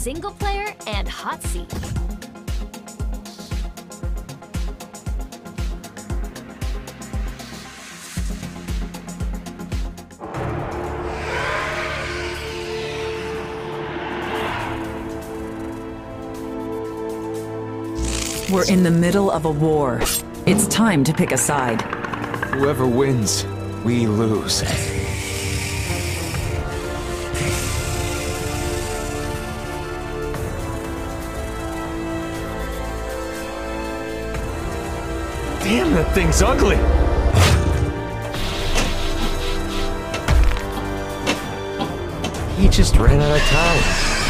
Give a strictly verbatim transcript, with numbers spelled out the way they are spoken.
single player and hot seat. We're in the middle of a war. It's time to pick a side. Whoever wins, we lose. Damn, that thing's ugly! He just ran out of time.